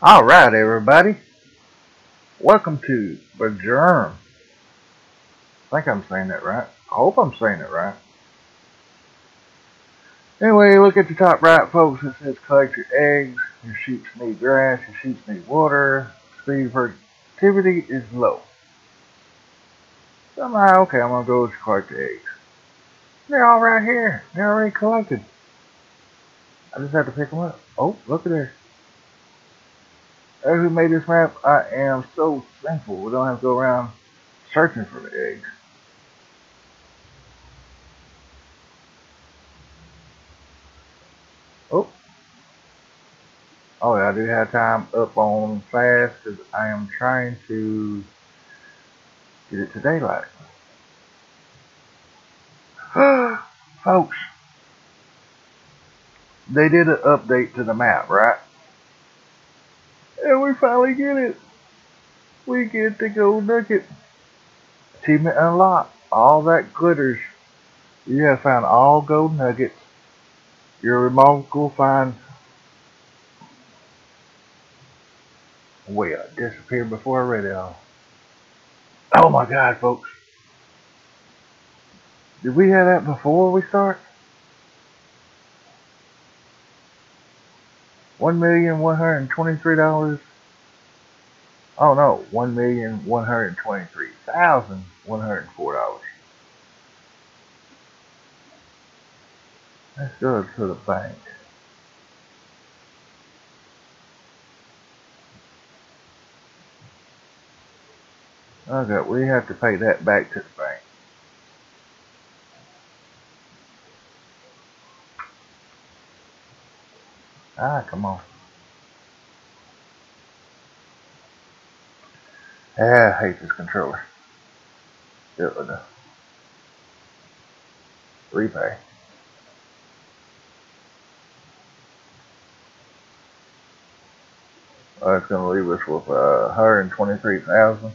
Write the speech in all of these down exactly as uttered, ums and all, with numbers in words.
All right, everybody. Welcome to the Germ. I think I'm saying that right. I hope I'm saying it right. Anyway, look at the top right, folks. It says collect your eggs. Your sheep need grass. Your sheep need water. Speed of productivity is low. So I'm like, okay, I'm going to go collect the eggs. They're all right here. They're already collected. I just have to pick them up. Oh, look at there. As who made this map, I am so thankful. We don't have to go around searching for the eggs. Oh, Oh, yeah, I do have time up on fast because I am trying to get it to daylight. Folks, they did an update to the map, right? And we finally get it. We get the gold nugget. Achievement unlocked. All that glitters. You have found all gold nuggets. Your remarkable find. Wait, I disappeared before I read it all. Oh my god, folks. Did we have that before we start? One million one hundred twenty-three dollars. Oh no, one million one hundred twenty-three thousand one hundred four dollars. Let's go to the bank. Okay, we have to pay that back to the bank. Ah, come on. Ah, I hate this controller. It would uh, repay. Oh, it's gonna leave us with uh, one hundred twenty-three thousand.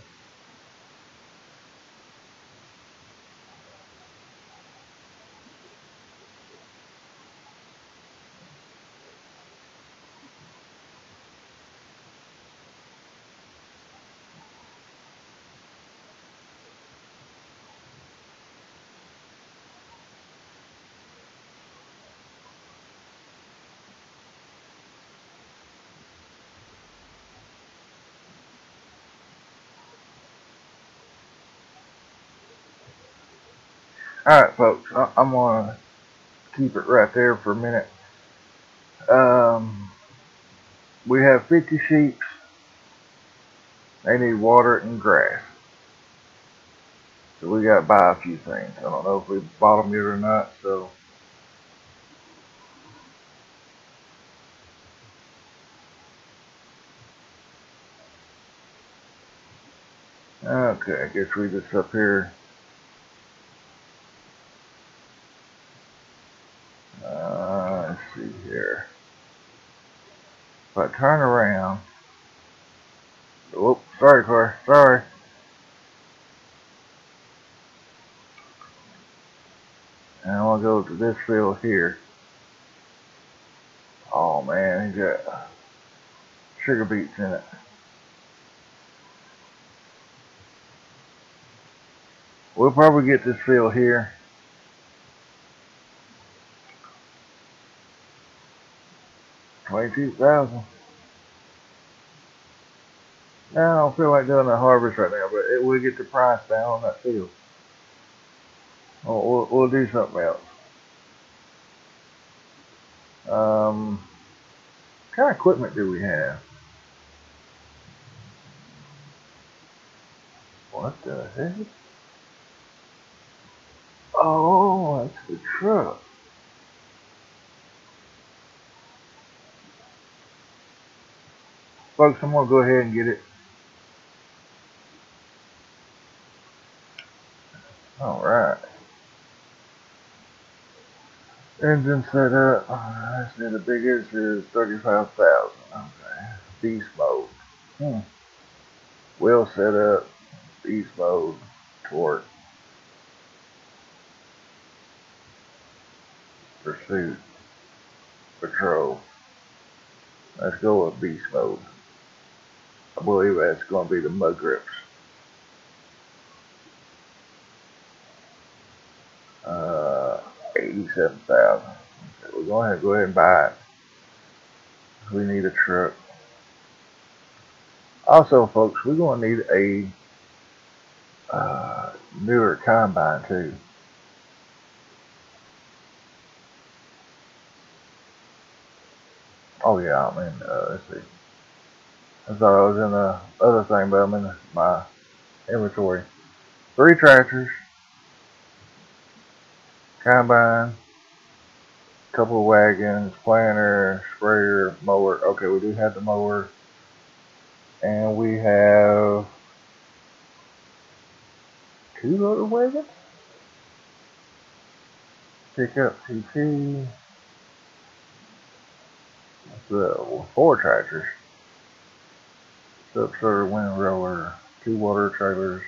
All right, folks. I- I'm gonna keep it right there for a minute. Um, we have fifty sheep. They need water and grass. So we got to buy a few things. I don't know if we bought them yet or not. So okay, I guess we just up here. Uh, let's see here. If I turn around, oh, sorry, car, sorry. And I'll go to this field here. Oh man, he got sugar beets in it. We'll probably get this field here. twenty-two thousand. Now, I don't feel like doing a harvest right now, but it will get the price down on that field. We'll, we'll, we'll do something else. Um, what kind of equipment do we have? What the heck? Oh, that's the truck. Folks, I'm going to go ahead and get it. Alright. Engine set up. I see the biggest is thirty-five thousand. Okay. Beast mode. Hmm. Wheel set up. Beast mode. Torque. Pursuit. Patrol. Let's go with beast mode. I believe that's going to be the mud grips. Uh, eighty-seven thousand. Okay, we're going to go ahead and buy it. We need a truck. Also, folks, we're going to need a uh, newer combine too. Oh yeah, I mean, uh, let's see. I thought I was in the other thing, but I'm in my inventory. Three tractors, combine, couple of wagons, planter, sprayer, mower. Okay, we do have the mower. And we have two other wagons. Pickup T T. The four tractors. Subsorter, wind roller, two water trailers.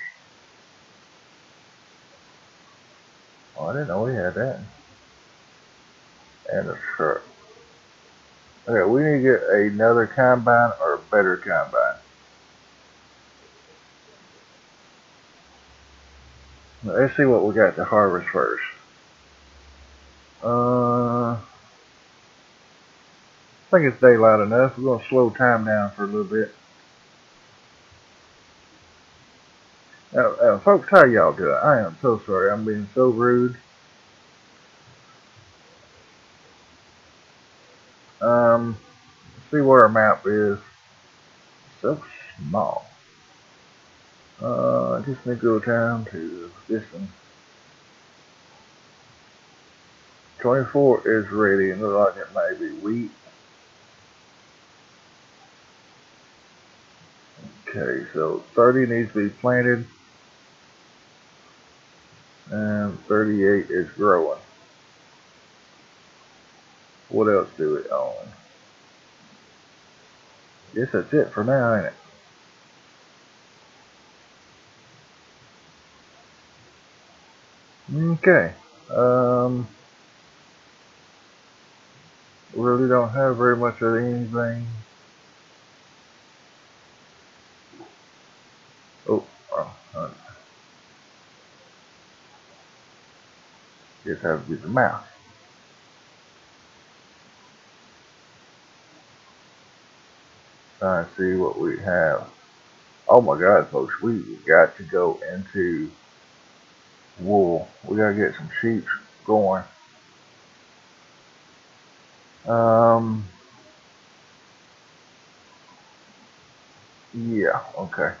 Oh, I didn't know we had that. And a truck. Okay, we need to get another combine or a better combine. Let's see what we got to harvest first. Uh, I think it's daylight enough. We're going to slow time down for a little bit. Now, uh, folks, how y'all doing? I am so sorry. I'm being so rude. Um, see where our map is. So small. Uh, I just need to go down to this one. twenty-four is ready and look like it may be wheat. Okay, so thirty needs to be planted. And thirty-eight is growing. What else do we own? Guess that's it for now, ain't it? Okay. Um, really don't have very much of anything. Oh, oh, uh, just have to get the mouse. Trying to see what we have. Oh my God, folks, we got to go into wool. We gotta get some sheep going. Um, yeah, okay.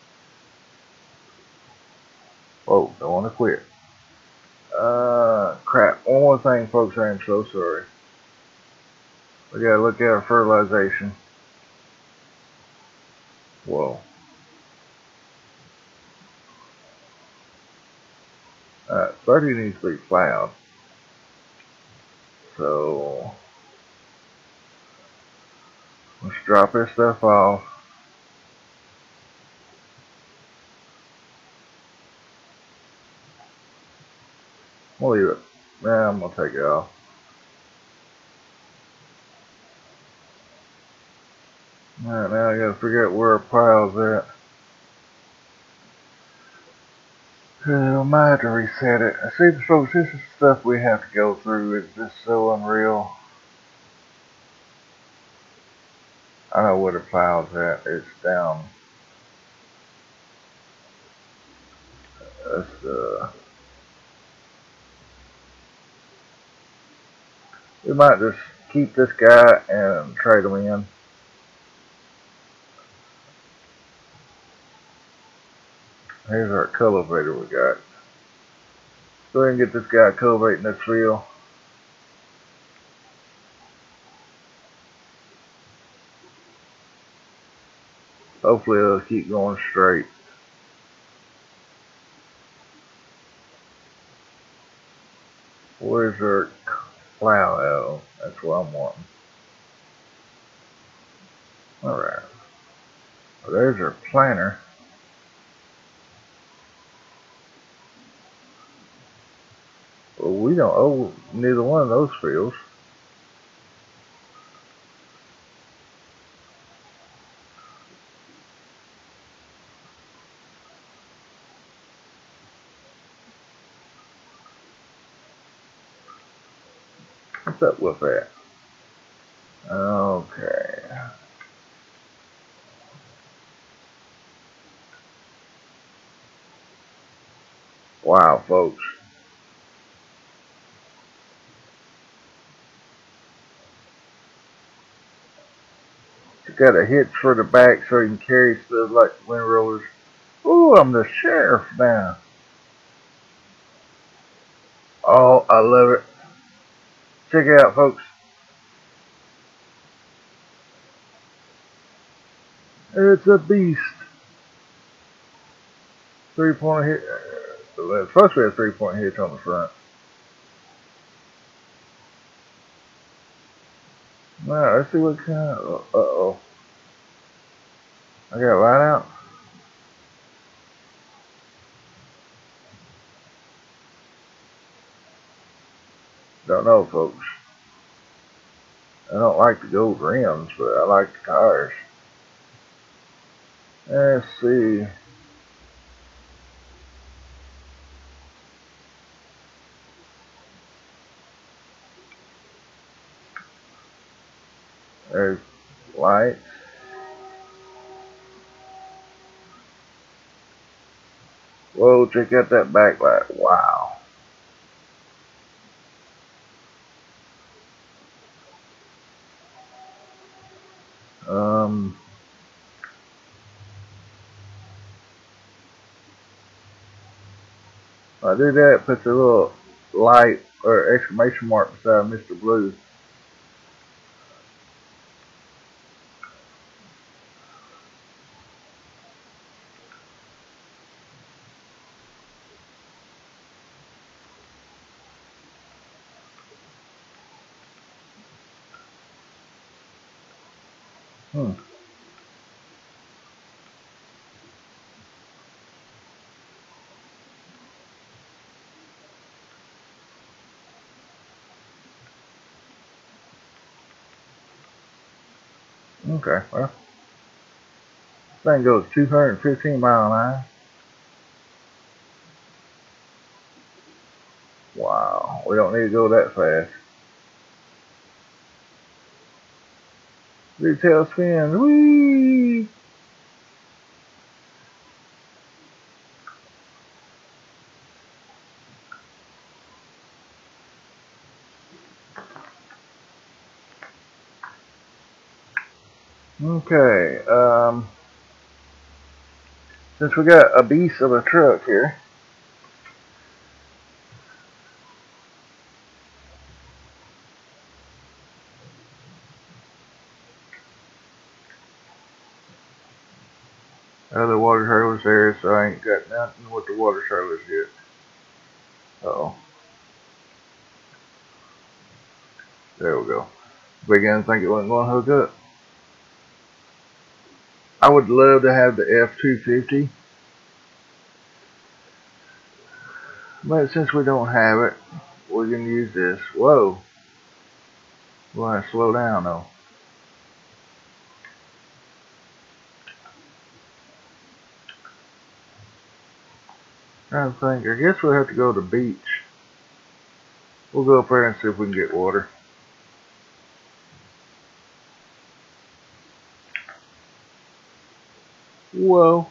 Oh, don't want to quit. Uh, crap. One more thing, folks. I am so sorry. We gotta look at our fertilization. Whoa. Uh, thirty needs to be plowed. So, let's drop this stuff off. We'll leave it. Nah, I'm gonna take it off. Alright, now I gotta figure out where our pile's at. Uh, I might have to reset it. See, folks, this is stuff we have to go through. It's just so unreal. I know where the pile's at. It's down. That's, uh, we might just keep this guy and trade him in. Here's our cultivator we got. Go ahead and get this guy cultivating this field. Hopefully it'll keep going straight. Where's our plow? Oh, that's what I'm wanting. Alright. Well, there's our planter. Well, we don't owe neither one of those fields. What's up with that? Okay. Wow, folks. It's got a hitch for the back so you can carry stuff like wind rollers. Ooh, I'm the sheriff now. Oh, I love it. Check it out, folks. It's a beast. Three point hit. It's supposed to be a three point hitch on the front. Now, let's see what kind of. Uh oh. I got light out. Don't know, folks. I don't like the gold rims, but I like the tires. Let's see. There's lights. Whoa, check out that backlight. Wow. Um, if I do that, put the little light or exclamation mark beside Mister Blue. Hmm. Okay, well, this thing goes two hundred fifteen mile an hour. Wow, we don't need to go that fast. Retail spin, whee! Okay, um, since we got a beast of a truck here, other water trailers there, so I ain't got nothing with the water trailers yet. Uh oh, there we go. Began to think it wasn't going to hook up. I would love to have the F two fifty, but since we don't have it, we're going to use this. Whoa, we're going to slow down though. Trying to think, I guess we'll have to go to the beach. We'll go up there and see if we can get water. Whoa.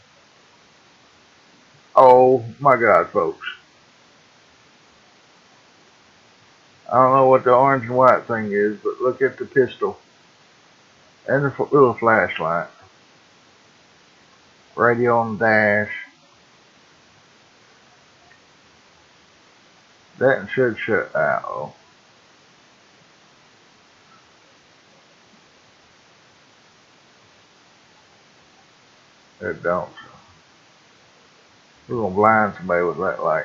Oh my God, folks. I don't know what the orange and white thing is, but look at the pistol and the little flashlight. Radio on the dash. That should shut out. Oh, it don't. We're gonna blind somebody with that light.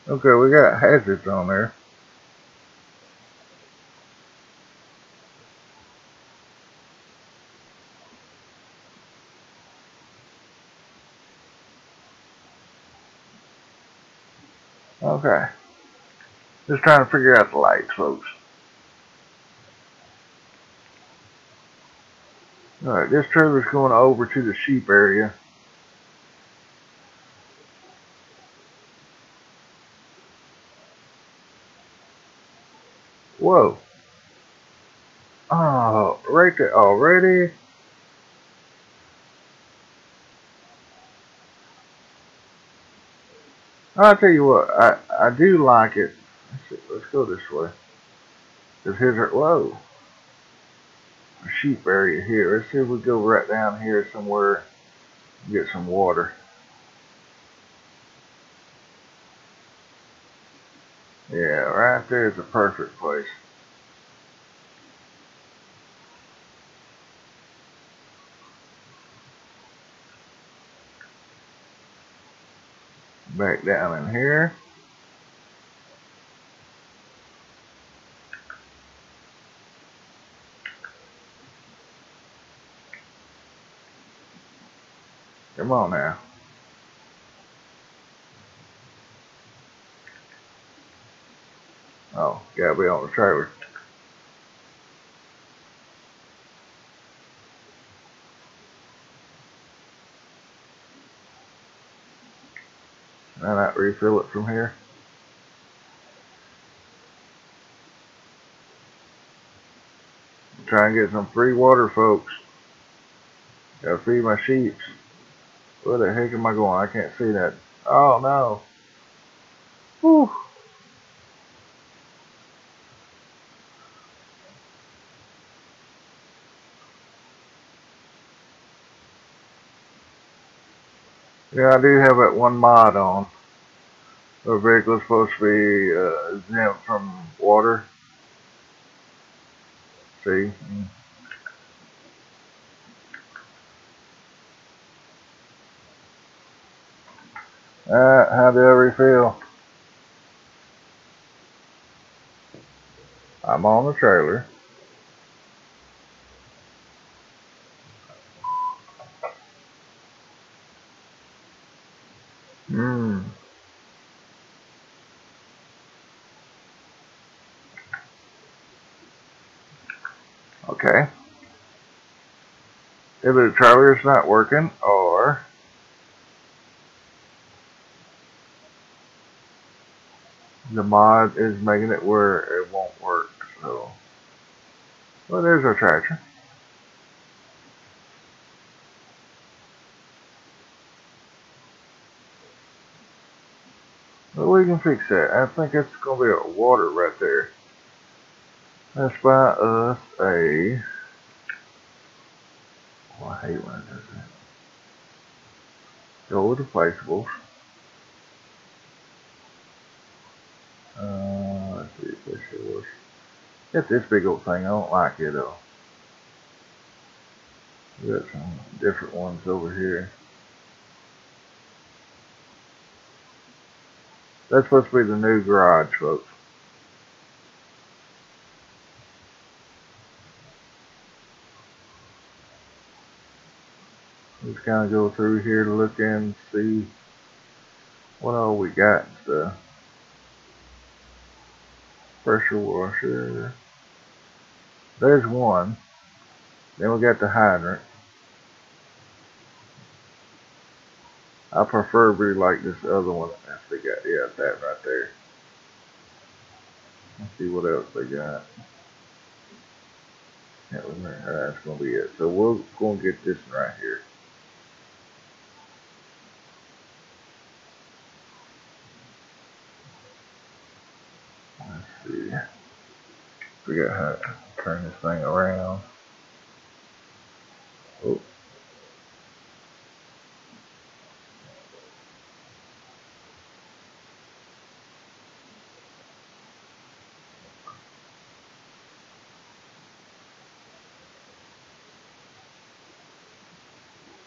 Okay, we got hazards on there. Okay. Just trying to figure out the lights, folks. Alright, this trailer's going over to the sheep area. Whoa. Oh, right there already. I'll tell you what, I, I do like it. Let's, see, let's go this way. Cause here's our, whoa, a sheep area here. Let's see if we go right down here somewhere and get some water. Yeah, right there is a perfect place. Back down in here. Come on now. Oh, gotta be on the trailer. And I not refill it from here. Try and get some free water, folks. Gotta feed my sheep. Where the heck am I going? I can't see that. Oh no. Whew. Yeah, I do have that one mod on. The vehicle's supposed to be uh, exempt from water. See? Uh, how do I refill? I'm on the trailer. Hmm. Okay. Either the trailer's not working or the mod is making it where it won't work. So, well, there's our tractor. Well, we can fix that. I think it's going to be a water right there. Let's buy us a. Oh, I hate when it does that. Go with the placeables. Uh, let's see if this yours. Get this big old thing. I don't like it though. We got some different ones over here. That's supposed to be the new garage, folks. Just kind of go through here to look and see what all we got and stuff. Pressure washer. There's one. Then we got the hydrant. I preferably like this other one. If they got, yeah, that right there. Let's see what else they got. Can't remember. That's gonna be it. So we're gonna get this one right here. Let's see. Forget how to turn this thing around. Oh.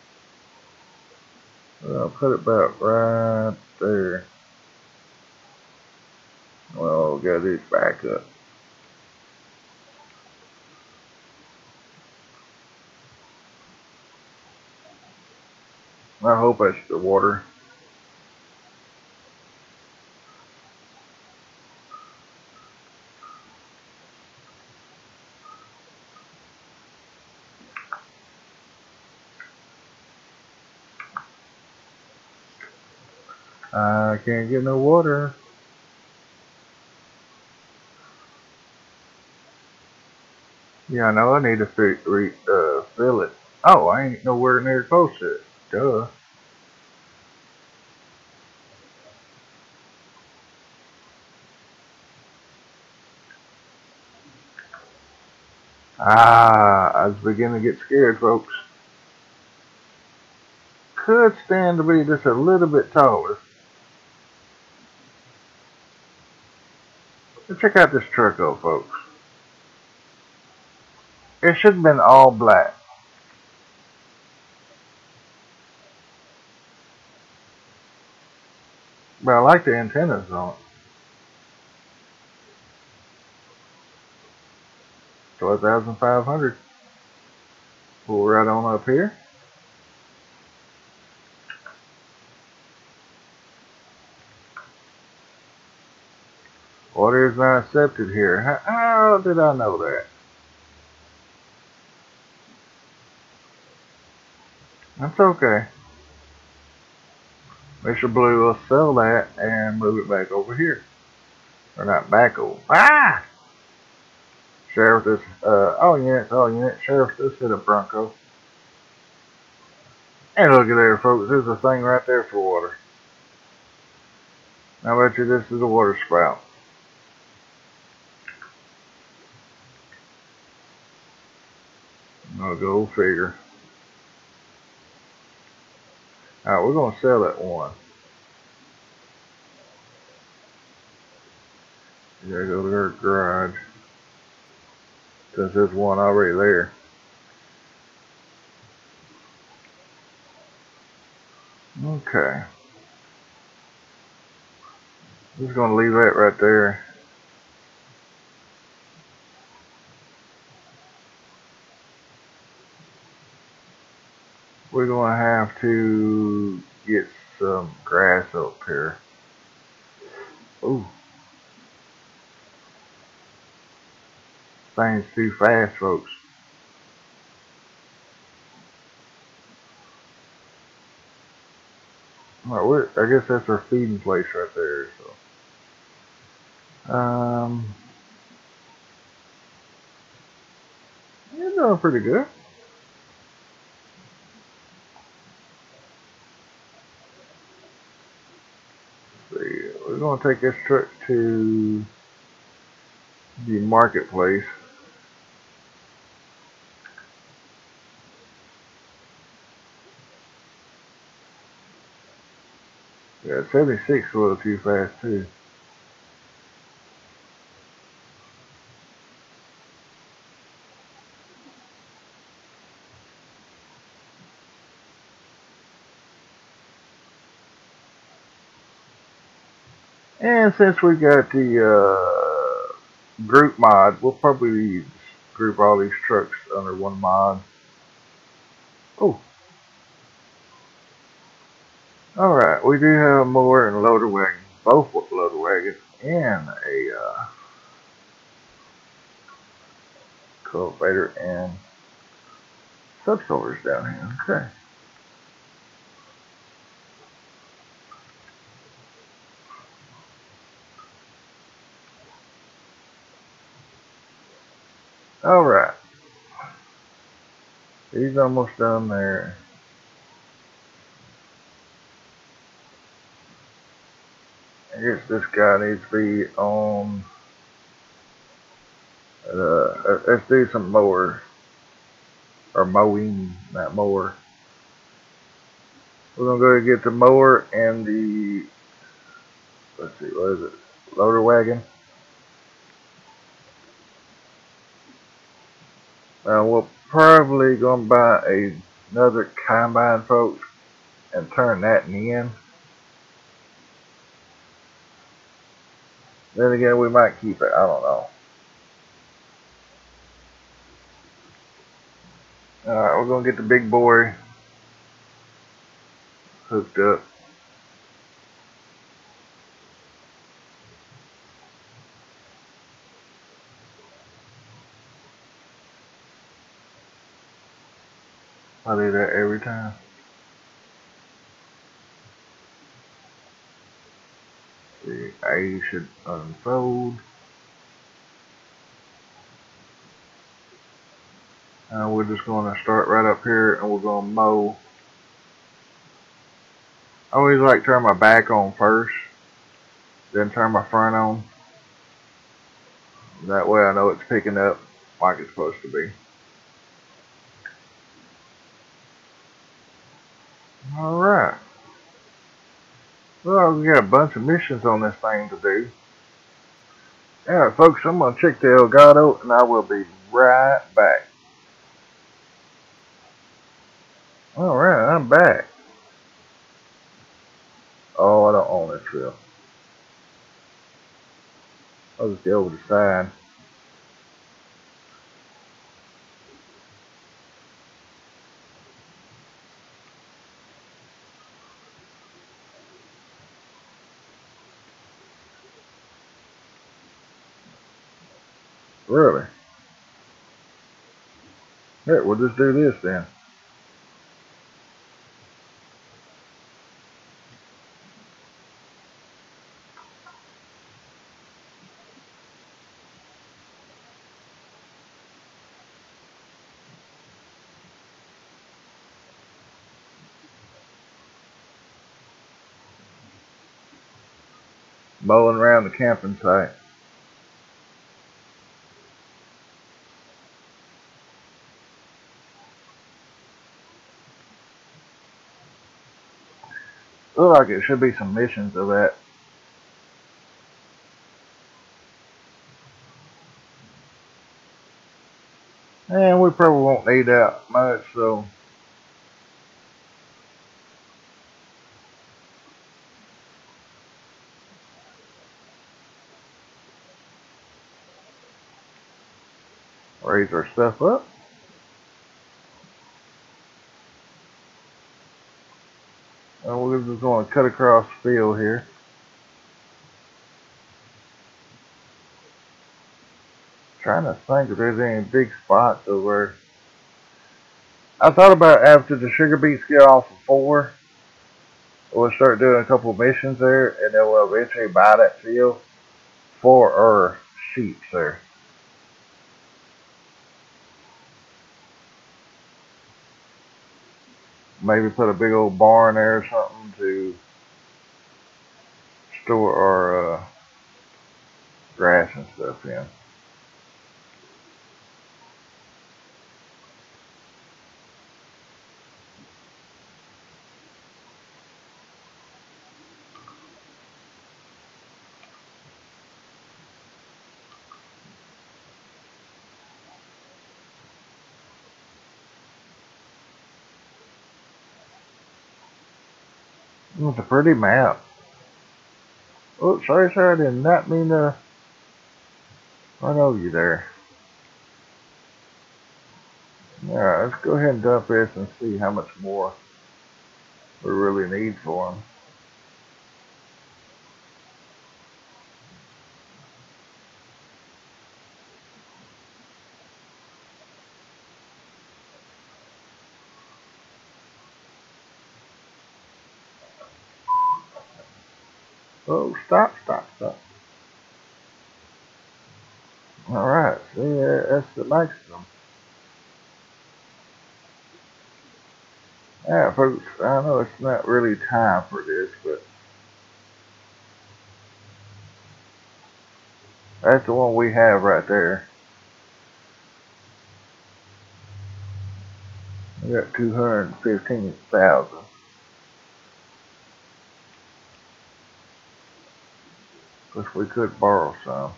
Well, I'll put it about right there. we gotta do is back up. I hope that's the water. I can't get no water. Yeah, I know I need to fi re uh, fill it. Oh, I ain't nowhere near close to it. Duh. Ah, I was beginning to get scared, folks. Could stand to be just a little bit taller. But check out this truck, though, folks. It should have been all black. But I like the antennas on it. twelve thousand five hundred. Pull right on up here. Water is not accepted here. How, how did I know that? That's okay. Mister Blue will sell that and move it back over here. Or not back over. Ah! Sheriff, this, uh, all units, all units. Sheriff, this hit a Bronco. And look at there, folks. There's a thing right there for water. I bet you this is a water spout. I'll go figure. Alright, we're going to sell that one. You gotta go to her garage. Since there's one already there. Okay. I'm just going to leave that right there. We're going to have to get some grass up here. Ooh. Thing's too fast, folks. Alright, I guess that's our feeding place right there. So, um, you're doing pretty good. Let's see, we're going to take this truck to the marketplace. Yeah, seventy-six a little too fast too. And since we got the uh, group mod, we'll probably group all these trucks under one mod. Oh, alright, we do have a mower and a loader wagon, both with loader wagon and a uh, cultivator and subsoilers down here. Okay. Alright. He's almost done there. I guess this guy needs to be on. Uh, let's do some mower. Or mowing, not mower. We're going to go and get the mower and the. Let's see, what is it? Loader wagon. Uh, we're probably going to buy a, another combine, folks, and turn that in. Then again, we might keep it. I don't know. Alright, we're going to get the big boy hooked up. I do that every time. The A should unfold. And we're just going to start right up here and we're going to mow. I always like to turn my back on first, then turn my front on. That way I know it's picking up like it's supposed to be. Alright. Well, we got a bunch of missions on this thing to do. Alright, folks, I'm going to check the Elgato and I will be right back. Alright, I'm back. Oh, I don't own this field. I'll just go over the side. Really? Here, we'll just do this then. Mowing around the camping site. Look like it should be some missions of that. And we probably won't need that much, so raise our stuff up. And we're just going to cut across the field here. Trying to think if there's any big spots over. I thought about after the sugar beets get off of four, we'll start doing a couple missions there, and then we'll eventually buy that field for our sheep there. Maybe put a big old barn there or something to store our uh, grass and stuff in. It's a pretty map. Oh, sorry, sir, I did not mean to run over you there. Alright, let's go ahead and dump this and see how much more we really need for them. Oh, stop, stop, stop. Alright, see, that's the maximum. Yeah, folks, I know it's not really time for this, but that's the one we have right there. We got two hundred fifteen thousand. Which we could borrow some.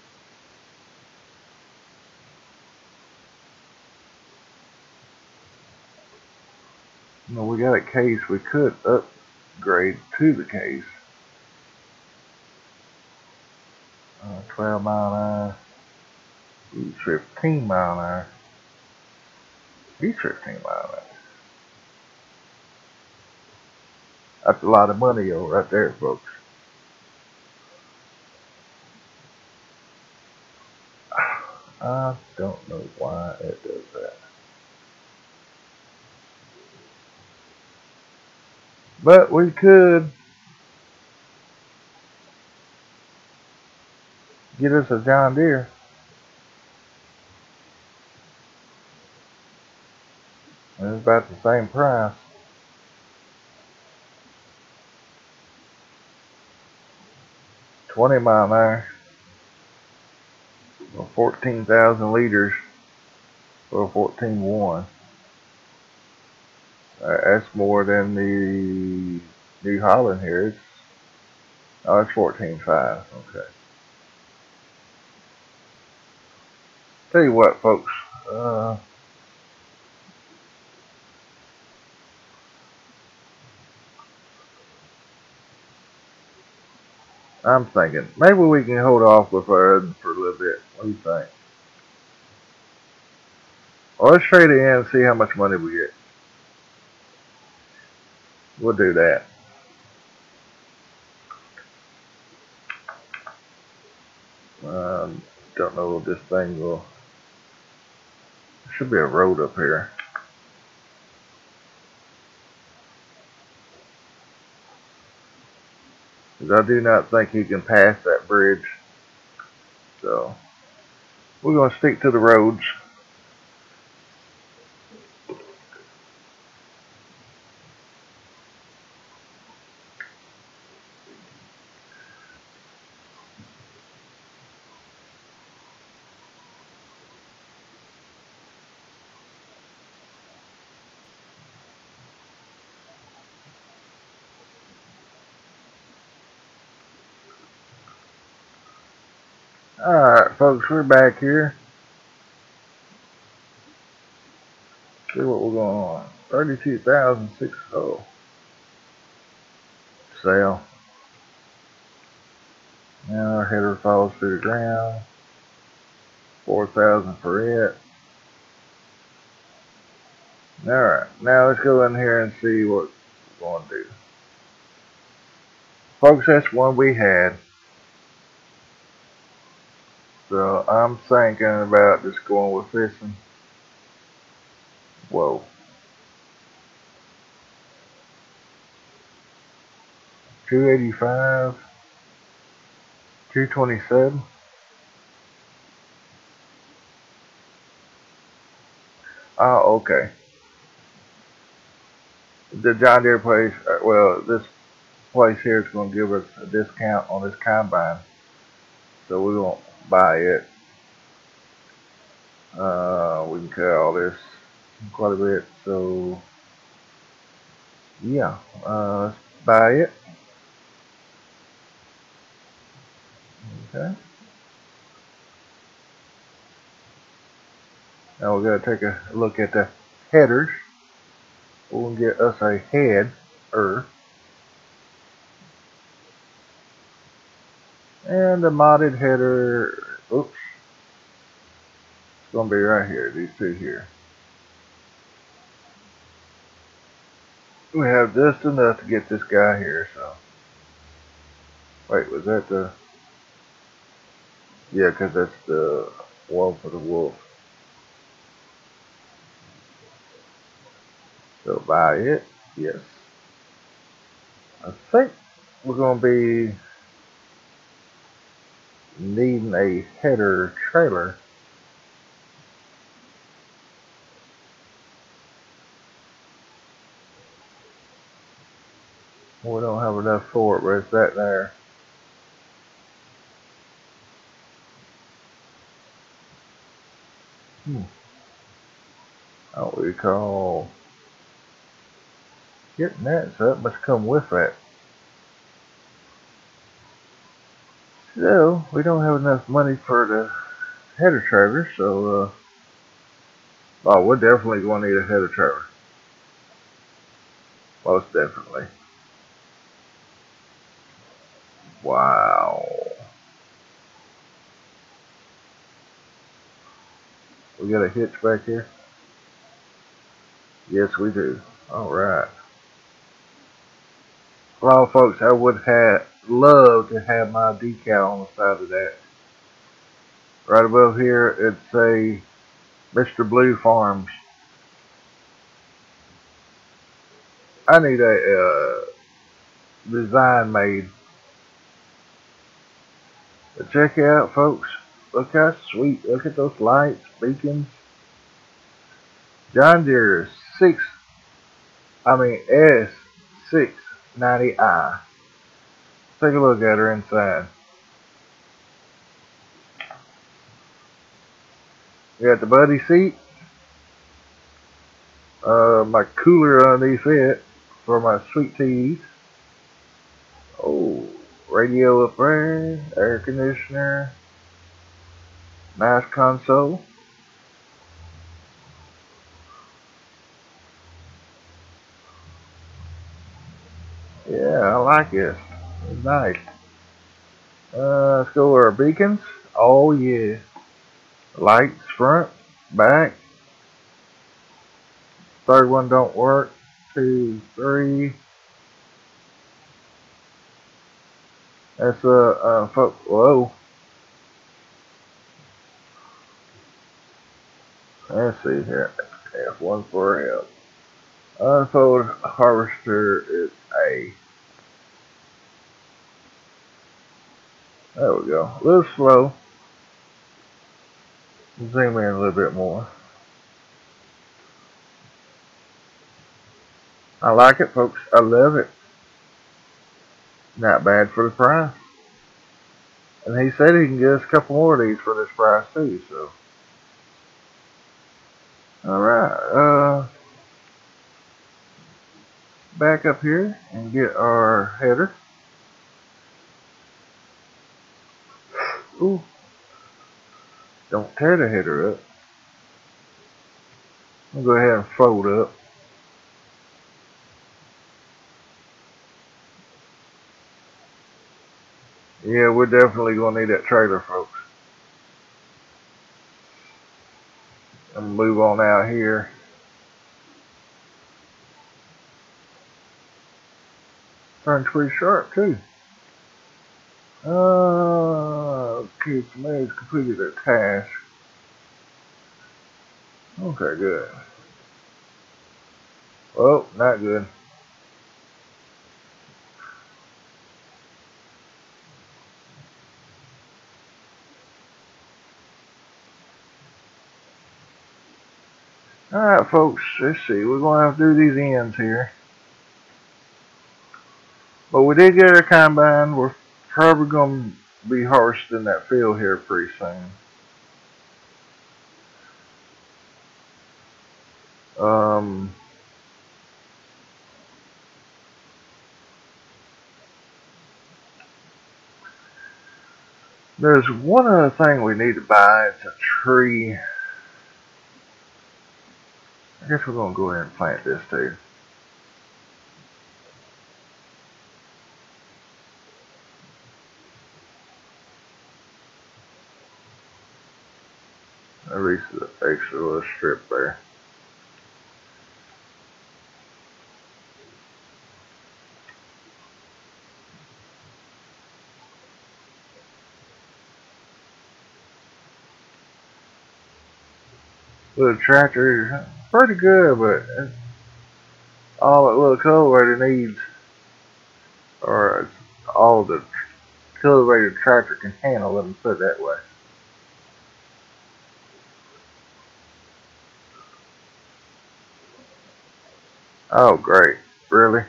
You know, we got a case we could upgrade to the case. twelve mile an hour. He's fifteen mile an hour. He's fifteen mile an hour. That's a lot of money, yo, right there, folks. I don't know why it does that. But we could get us a John Deere. And it's about the same price. twenty mile an hour. Or fourteen thousand liters. Or fourteen one. Uh, that's more than the New Holland here. It's, oh, it's fourteen five. Okay. Tell you what, folks. Uh, I'm thinking maybe we can hold off with her for a little bit. What do you think? Well, let's trade it in and see how much money we get. We'll do that. Um, don't know if this thing will. There should be a road up here. Because I do not think you can pass that bridge. So, we're going to stick to the roads. Alright, folks, we're back here. See what we're going on. thirty-two thousand six hundred. Sale. Now our header falls to the ground. four thousand for it. Alright, now let's go in here and see what we're going to do. Folks, that's one we had. So I'm thinking about just going with this one. Whoa. two eighty-five. two twenty-seven. Oh, okay. The John Deere place, uh, well, this place here is going to give us a discount on this combine. So we won't buy it. Uh, we can cut all this quite a bit. So, yeah, uh, let's buy it. Okay. Now we're going to take a look at the headers. We'll get us a header. And the modded header, oops, it's going to be right here, these two here. We have just enough to get this guy here, so. Wait, was that the, yeah, because that's the wolf for the wolf. So buy it, yes. I think we're going to be needing a header trailer. We don't have enough for it, but it's that there. Hmm. I don't recall getting that, so that must come with that. So, we don't have enough money for the header trailer, so, uh, oh, we're definitely going to need a header trailer. Most definitely. Wow. We got a hitch back here? Yes, we do. Alright. Well, folks, I would have loved to have my decal on the side of that. Right above here, it's a Mister Blue Farms. I need a uh, design made. But check it out, folks. Look how sweet. Look at those lights, beacons. John Deere six, I mean S six ninety I. Take a look at her inside. We got the buddy seat. Uh, my cooler underneath it for my sweet teas. Oh, radio up there, air conditioner, nice console. Yeah, I like it. It's nice. Uh, let's go with our beacons. Oh yeah, lights front, back. Third one don't work. Two, three. That's a uh, uh, whoa. Let's see here. F one for help. Unfold harvester is A. There we go. A little slow. Zoom in a little bit more. I like it, folks. I love it. Not bad for the price. And he said he can get us a couple more of these for this price too, so. Alright, uh, back up here and get our header. Ooh. Don't tear the header up. I'll go ahead and fold up. Yeah, we're definitely going to need that trailer, folks. I'm going to move on out here. Turns pretty sharp, too. Uh, okay, somebody's completed their task. Okay, good. Oh, not good. Alright, folks, let's see. We're going to have to do these ends here. But we did get our combine. We're probably going to be harvesting that field here pretty soon. Um, there's one other thing we need to buy. It's a tree. I guess we're going to go ahead and plant this too. At least the extra little strip there. Little tractor, pretty good, but it's all that little cultivator needs, or all the cultivator tractor can handle, let me put it that way. Oh, great. Really?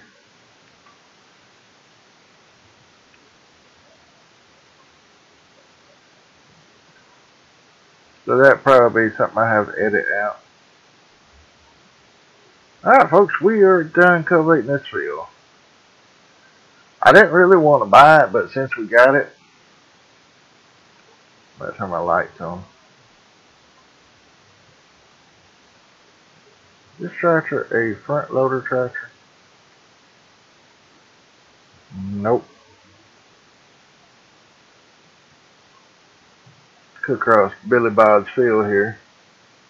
So that probably be something I have to edit out. Alright, folks, we are done cultivating this field. I didn't really want to buy it, but since we got it, let's turn my lights on. This tractor a front loader tractor? Nope. Could cross Billy Bob's field here.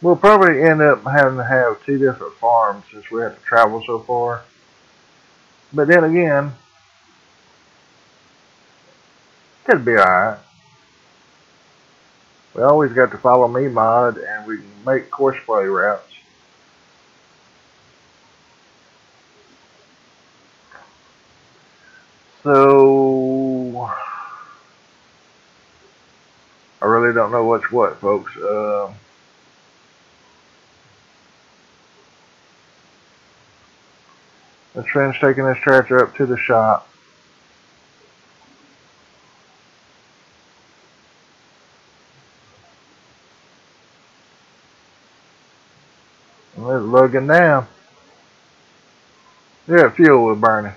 We'll probably end up having to have two different farms since we have to travel so far. But then again, could be alright. We always got to follow me mod and we can make courseplay routes. So I really don't know what's what, folks. Uh, let's finish taking this tractor up to the shop. And let's lugging down. Yeah, fuel was burning.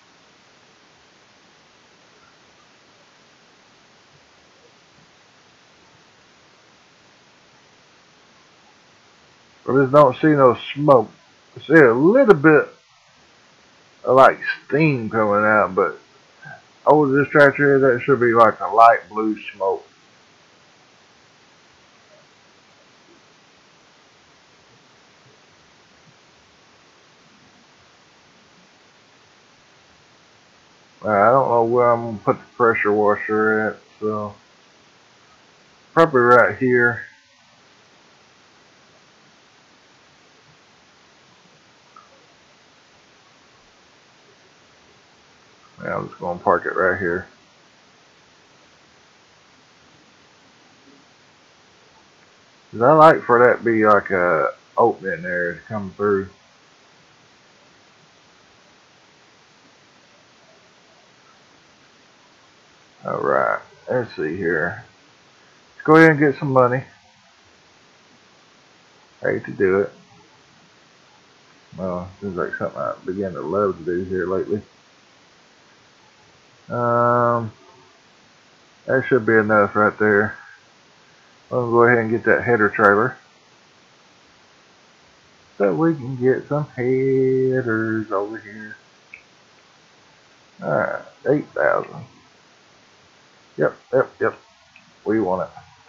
I just don't see no smoke. I see a little bit of like steam coming out, but over this tractor here, that should be like a light blue smoke. Uh, I don't know where I'm gonna put the pressure washer at, so probably right here. Yeah, I'm just gonna park it right here. Cause I like for that to be like a opening there to come through. All right, let's see here. Let's go ahead and get some money. I hate to do it. Well, seems like something I begin to love to do here lately. Um, that should be enough right there. I'll go ahead and get that header trailer so we can get some headers over here. Alright, eight thousand. Yep, yep, yep. We want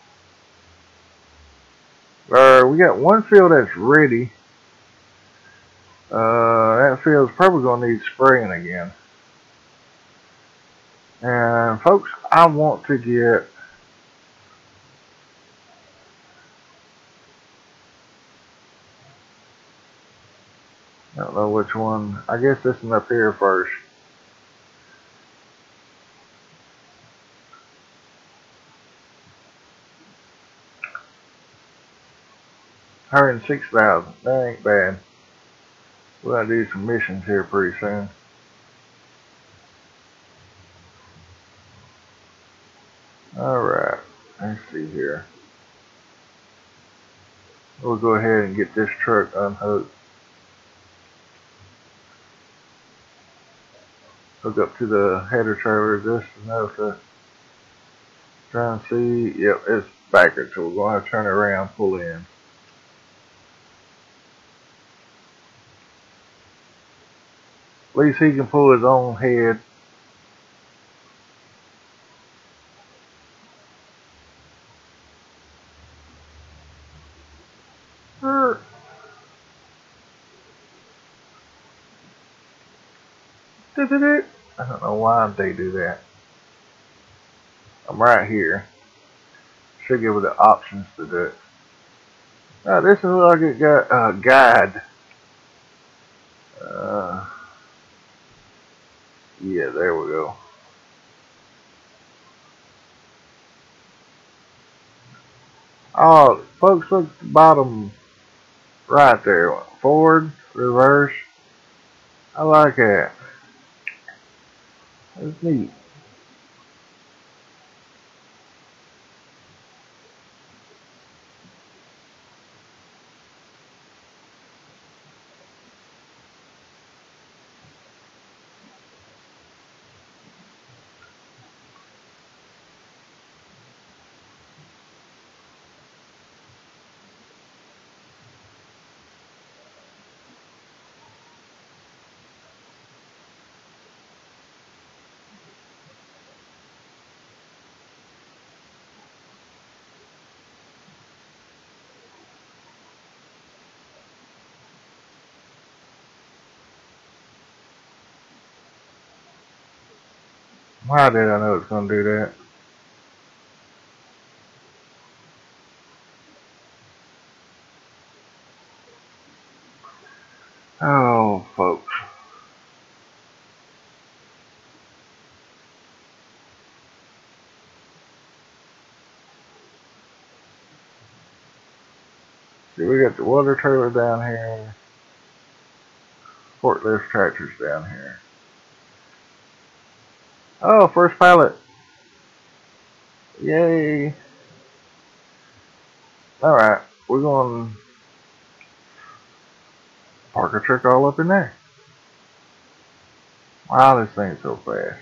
it. Uh, we got one field that's ready. Uh, that field's probably going to need spraying again. And folks, I want to get I don't know which one. I guess this one up here first. one hundred six thousand. That ain't bad. We're going to do some missions here pretty soon. Alright, let's see here. We'll go ahead and get this truck unhooked. Hook up to the header trailer just enough to try and see. Yep, it's backwards, so we're going to have to turn it around, pull in. At least he can pull his own head. I don't know why they do that. I'm right here. Should give it the options to do it. Now, this is like it got a guide. Uh, yeah, there we go. Oh, folks, look at the bottom right there. Forward, reverse. I like that. That's neat. Why did I know it's gonna do that? Oh, folks. See, we got the water trailer down here. Forklift tractors down here. Oh, first pallet. Yay. Alright, we're going to park a truck all up in there. Wow, this thing's so fast.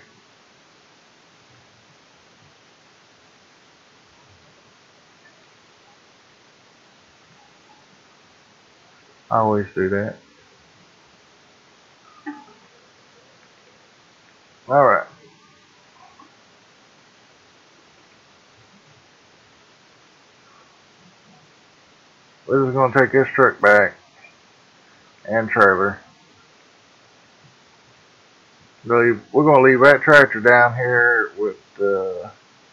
I always do that. Alright. We're just going to take this truck back and trailer. We're going to leave that tractor down here with uh,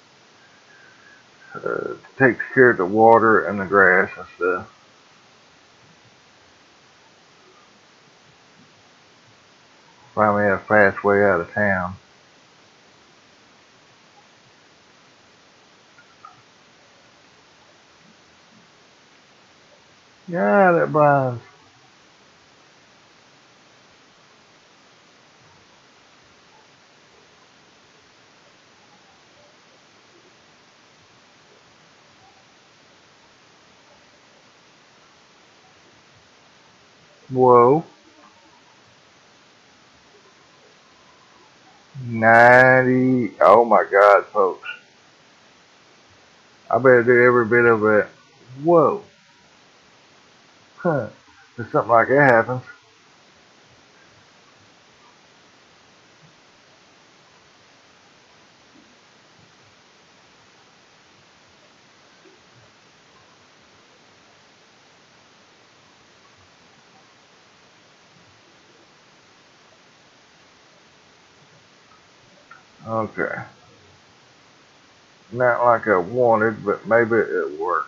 uh, takes care of the water and the grass and stuff. Find me a fast way out of town. Yeah, that blinds. Whoa. ninety. Oh my God, folks. I better do every bit of it. Whoa. Huh. If something like that happens. Okay. Not like I wanted, but maybe it'll work.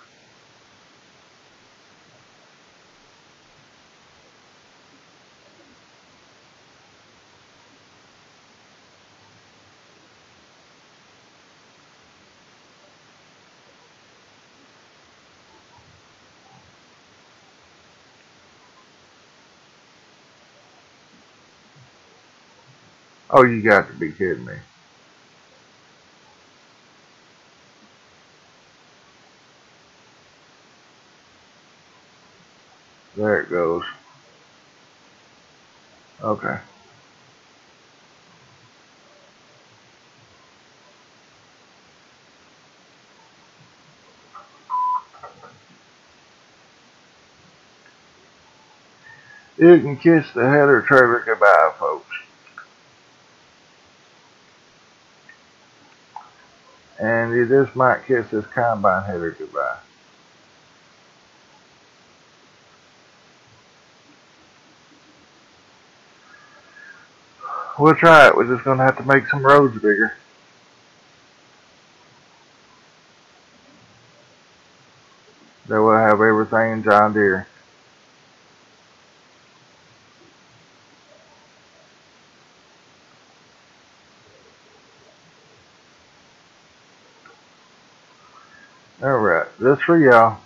Oh, you got to be kidding me. There it goes. Okay. You can kiss the header trailer goodbye, folks. And you just might kiss this combine header goodbye. We'll try it. We're just going to have to make some roads bigger. Then we'll have everything John Deere. Alright, just for y'all.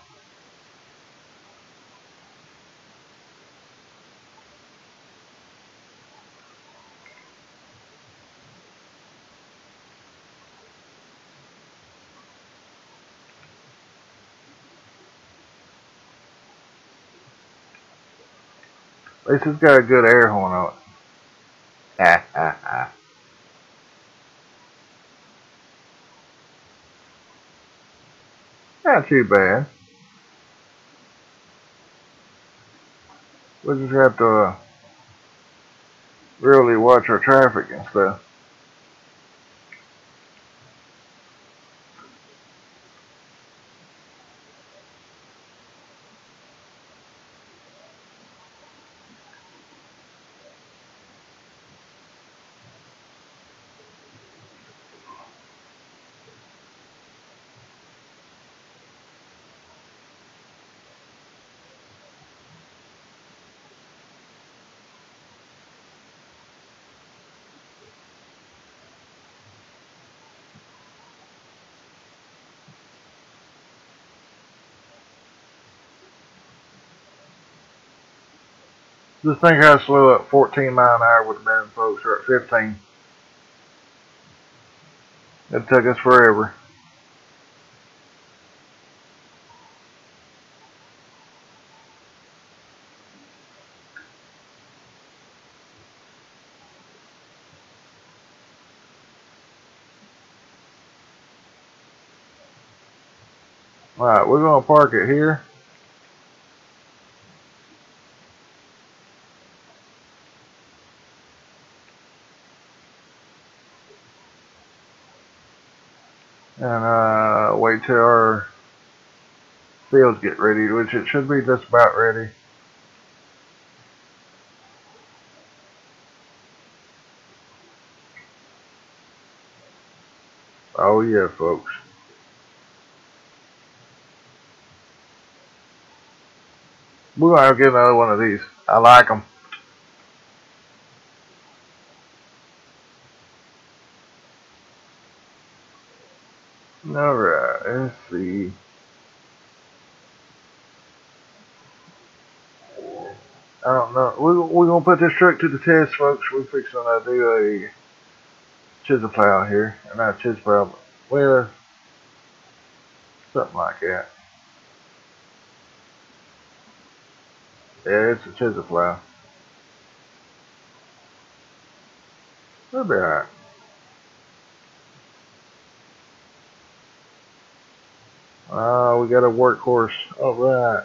At least it's got a good air horn on it. Ah, ah, ah. Not too bad. We'll just have to uh, really watch our traffic and stuff. Just think how slow at fourteen mile an hour would have been, folks, or at fifteen. It took us forever. Alright, we're going to park it here. And uh, wait till our fields get ready, which it should be just about ready. Oh yeah, folks. We're going to have to get another one of these. I like them. Alright, let's see. I don't know. We're, we're going to put this truck to the test, folks. We're fixing to do a chisel plow here. Not a chisel plow, but, well, something like that. Yeah, it's a chisel plow. It'll be alright. Oh, we got a workhorse. Alright.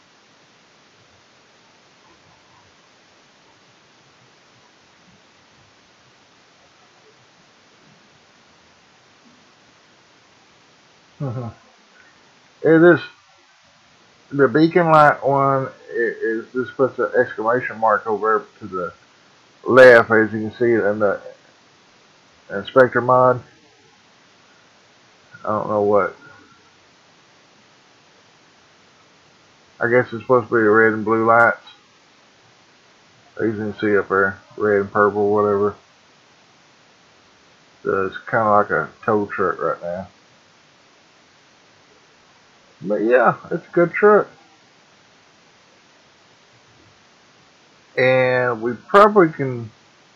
It is the beacon light one. It is just puts an exclamation mark over to the left, as you can see in the inspector mod. I don't know what. I guess it's supposed to be the red and blue lights. As you can see up there, red and purple, whatever. So it's kind of like a tow truck right now. But yeah, it's a good truck. And we probably can,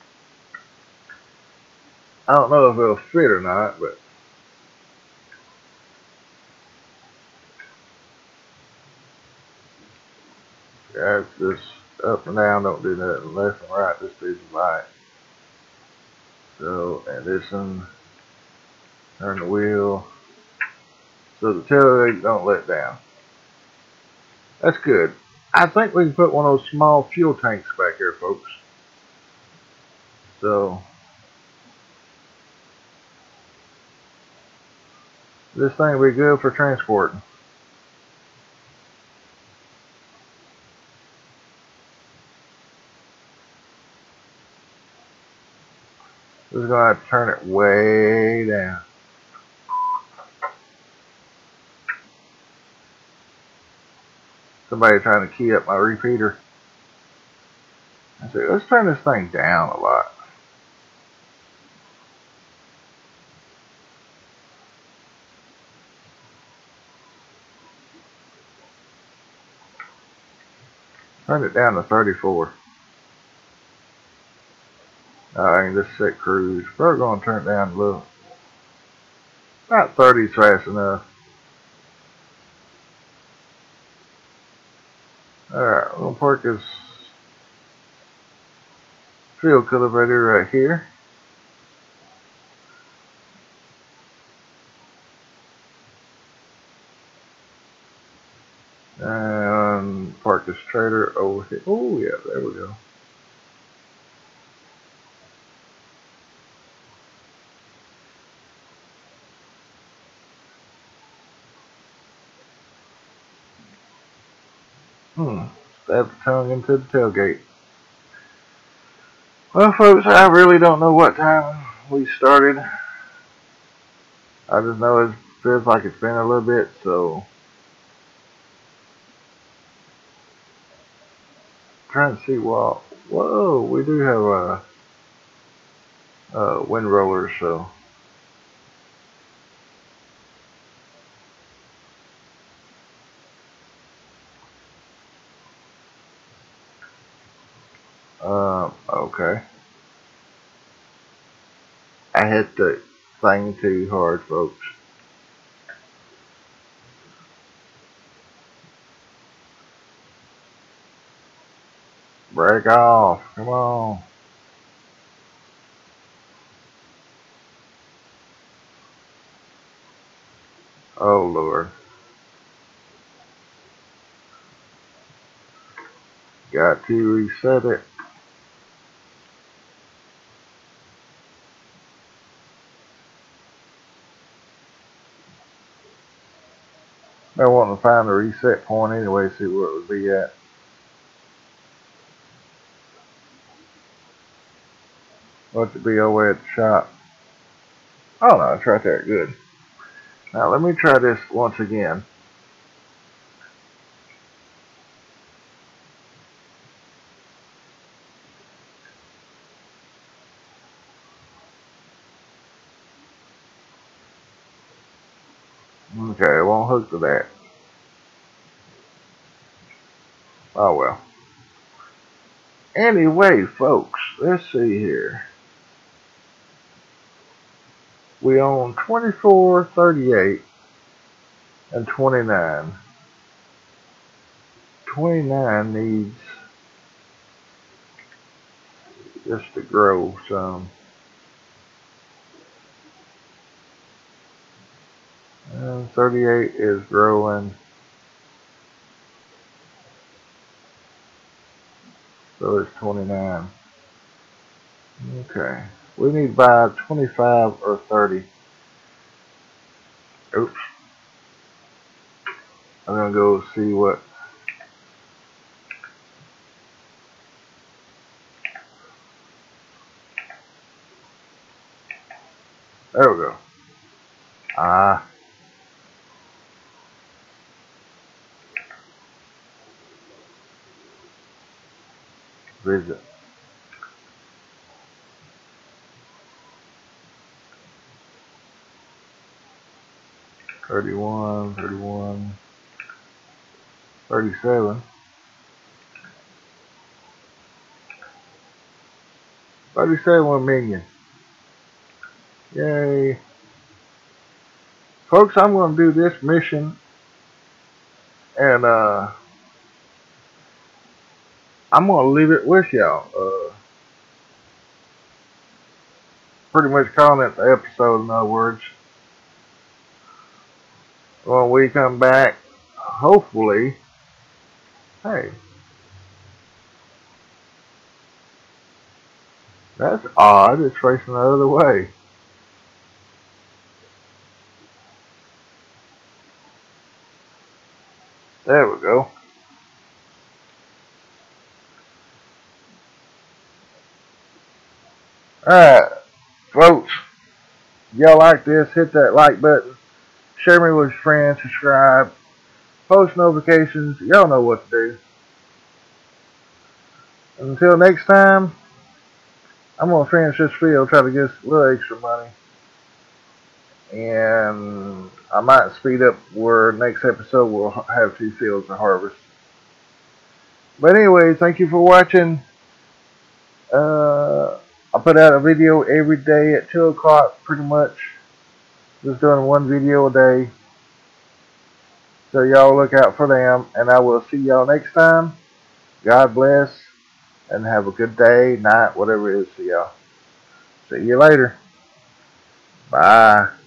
I don't know if it'll fit or not, but yeah, it's just up and down, don't do nothing. Left and right, just do the light. So, and this one, turn the wheel. So the tailgate don't let down. That's good. I think we can put one of those small fuel tanks back here, folks. So, this thing will be good for transporting. We're going to have to turn it way down. Somebody trying to key up my repeater. I said, let's turn this thing down a lot. Turn it down to thirty-four. I can just set cruise. We're going to turn it down a little. About thirty is fast enough. Alright, we're going to park this field cultivator right here. And park this trailer over here. Oh yeah, there we go. Hmm. Stab the tongue into the tailgate. Well, folks, I really don't know what time we started. I just know it feels like it's been a little bit, so trying to see what. Whoa, we do have a, a wind roller, so Okay. I hit the thing too hard, folks. Break off. Come on. Oh, Lord. Got to reset it. I want to find the reset point anyway, see where it would be at. What's it be over at the shop? Oh no, it's right there. Good. Now let me try this once again. Okay, it won't hook to that. Oh well. Anyway, folks, let's see here. We own twenty-four, thirty-eight, and twenty-nine. twenty-nine needs just to grow some. And thirty-eight is growing. So is twenty-nine. Okay. We need to buy twenty-five or thirty. Oops. I'm going to go see what. There we go. Ah. Visit. thirty-one, thirty-one, thirty-seven. thirty-seven million. Yay. Folks, I'm going to do this mission and uh, I'm going to leave it with y'all. Uh, pretty much calling it the episode, in other words. When we come back, hopefully, hey, that's odd. It's facing the other way. There we go. Alright, folks. Y'all like this, hit that like button. Share me with your friends. Subscribe. Post notifications. Y'all know what to do. Until next time, I'm going to finish this field, try to get a little extra money. And I might speed up where next episode we'll have two fields to harvest. But anyway, thank you for watching. Uh, I put out a video every day at two o'clock, pretty much. Just doing one video a day. So y'all look out for them. And I will see y'all next time. God bless. And have a good day, night, whatever it is for y'all. See you later. Bye.